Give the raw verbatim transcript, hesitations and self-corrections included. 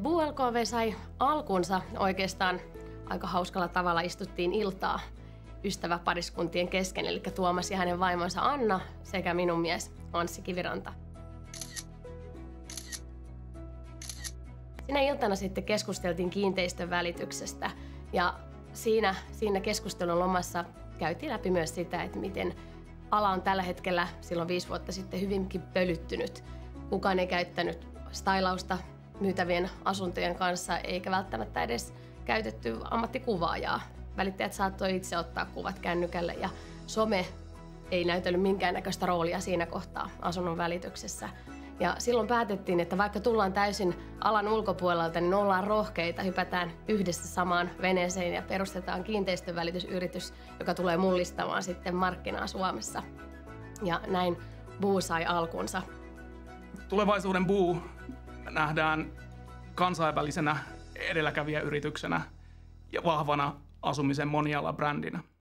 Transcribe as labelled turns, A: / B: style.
A: Buu L K V sai alkunsa oikeastaan aika hauskalla tavalla. Istuttiin iltaa ystäväpariskuntien kesken, eli Tuomas ja hänen vaimonsa Anna sekä minun mies Anssi Kiviranta. Sinä iltana sitten keskusteltiin kiinteistön välityksestä ja siinä, siinä keskustelun lomassa käytiin läpi myös sitä, että miten ala on tällä hetkellä silloin viisi vuotta sitten hyvinkin pölyttynyt. Kukaan ei käyttänyt stylausta myytävien asuntojen kanssa eikä välttämättä edes käytetty ammattikuvaajaa. Välittäjät saattoi itse ottaa kuvat kännykälle ja some ei näytellyt minkäännäköistä roolia siinä kohtaa asunnon välityksessä. Ja silloin päätettiin, että vaikka tullaan täysin alan ulkopuolelta, niin ollaan rohkeita, hypätään yhdessä samaan veneeseen ja perustetaan kiinteistönvälitysyritys, joka tulee mullistamaan sitten markkinaa Suomessa. Ja näin Buu sai alkunsa.
B: Tulevaisuuden Buu nähdään kansainvälisenä edelläkävijäyrityksenä ja vahvana asumisen monialabrändinä.